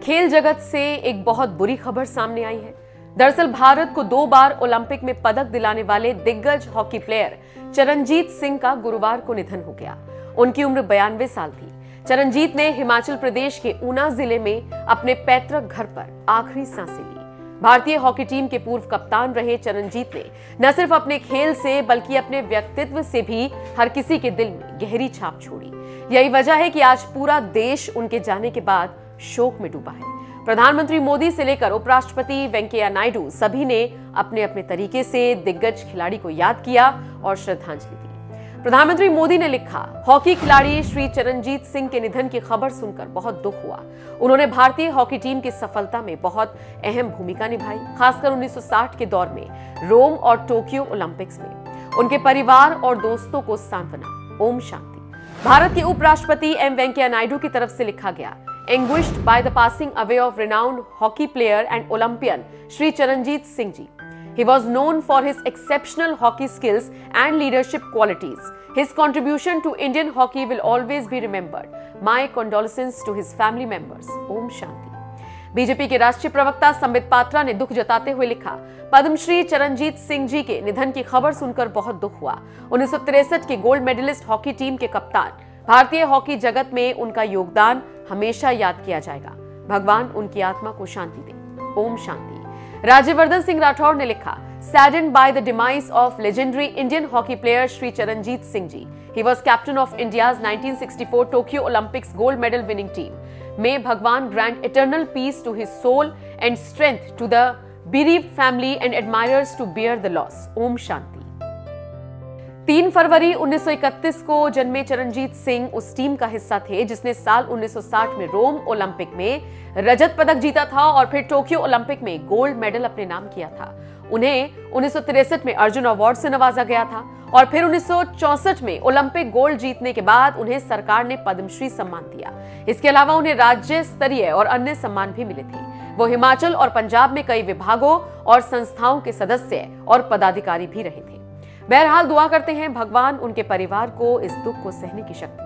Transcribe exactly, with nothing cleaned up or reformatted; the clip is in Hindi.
खेल जगत से एक बहुत बुरी खबर सामने आई है। दरअसल भारत को दो बार ओलंपिक में पदक दिलाने वाले दिग्गज हॉकी प्लेयर चरणजीत सिंह का गुरुवार को निधन हो गया। उनकी उम्र बयानवे साल थी। चरणजीत ने हिमाचल प्रदेश के ऊना जिले में अपने पैतृक घर पर आखिरी सांसें ली। भारतीय हॉकी टीम के पूर्व कप्तान रहे चरणजीत ने न सिर्फ अपने खेल से बल्कि अपने व्यक्तित्व से भी हर किसी के दिल में गहरी छाप छोड़ी। यही वजह है कि आज पूरा देश उनके जाने के बाद शोक में डूबा है। प्रधानमंत्री मोदी से लेकर उपराष्ट्रपति वेंकैया नायडू सभी ने अपने अपने तरीके से दिग्गज खिलाड़ी को याद किया और श्रद्धांजलि दी। प्रधानमंत्री मोदी ने लिखा, हॉकी खिलाड़ी श्री चरणजीत सिंह के निधन की खबर सुनकर बहुत दुख हुआ। उन्होंने भारतीय हॉकी टीम की सफलता में बहुत अहम भूमिका निभाई, खासकर उन्नीस सौ साठ के दौर में रोम और टोक्यो ओलंपिक्स में। उनके परिवार और दोस्तों को सांत्वना। ओम शांति। भारत के उपराष्ट्रपति एम वेंकैया नायडू की तरफ से लिखा गया, Anguished by the passing away of renowned hockey player and Olympian Shri Charanjit Singh ji. He was known for his exceptional hockey skills and leadership qualities. His contribution to Indian hockey will always be remembered. My condolences to his family members. Om Shanti. BJP के राष्ट्रीय प्रवक्ता संबित पात्रा ने दुख जताते हुए लिखा, पद्मश्री चरणजीत सिंह जी के निधन की खबर सुनकर बहुत दुख हुआ। उन्नीस सौ तिरसठ के गोल्ड मेडलिस्ट हॉकी टीम के कप्तान, भारतीय हॉकी जगत में उनका योगदान हमेशा याद किया जाएगा। भगवान उनकी आत्मा को शांति दे। ओम शांति। राज्यवर्धन सिंह राठौर ने लिखा, saddened by the demise of legendary Indian hockey player Shri Charanjit Singh ji. He was captain of India's nineteen sixty-four Tokyo Olympics gold medal winning team. May Bhagwan grant eternal peace to his soul and strength to the bereaved family and admirers to bear the loss. Om Shanti। तीन फरवरी उन्नीस सौ इकतीस को जन्मे चरणजीत सिंह उस टीम का हिस्सा थे जिसने साल उन्नीस सौ साठ में रोम ओलंपिक में रजत पदक जीता था और फिर टोक्यो ओलंपिक में गोल्ड मेडल अपने नाम किया था। उन्हें उन्नीस सौ तिरसठ में अर्जुन अवार्ड से नवाजा गया था और फिर उन्नीस सौ चौसठ में ओलंपिक गोल्ड जीतने के बाद उन्हें सरकार ने पद्मश्री सम्मान दिया। इसके अलावा उन्हें राज्य स्तरीय और अन्य सम्मान भी मिले थे। वो हिमाचल और पंजाब में कई विभागों और संस्थाओं के सदस्य और पदाधिकारी भी रहे थे। बहरहाल दुआ करते हैं भगवान उनके परिवार को इस दुख को सहने की शक्ति